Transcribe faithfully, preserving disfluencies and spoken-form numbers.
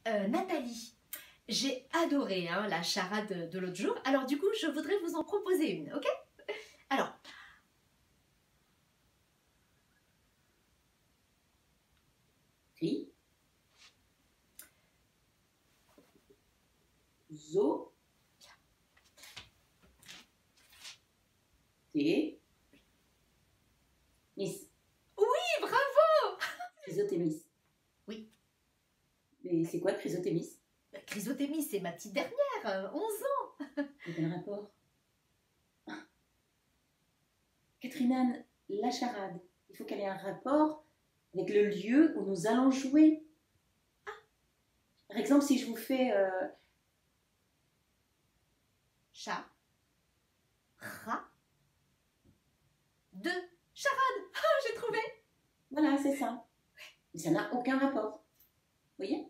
Euh, Nathalie, j'ai adoré hein, la charade de l'autre jour. Alors du coup, je voudrais vous en proposer une, ok? Alors, Ri, zo, té, mis. oui, bravo! Chrysothémis. Oui, Mais c'est quoi le chrysothémis? Chrysothémis, c'est ma petite dernière, euh, onze ans. C'est quel rapport? Ah. Catherine Anne, la charade, il faut qu'elle ait un rapport avec le lieu où nous allons jouer. Par exemple, si je vous fais euh, Chat, rat, de charade. Ah, j'ai trouvé. voilà, c'est ça. Mais ça n'a aucun rapport. Vous voyez?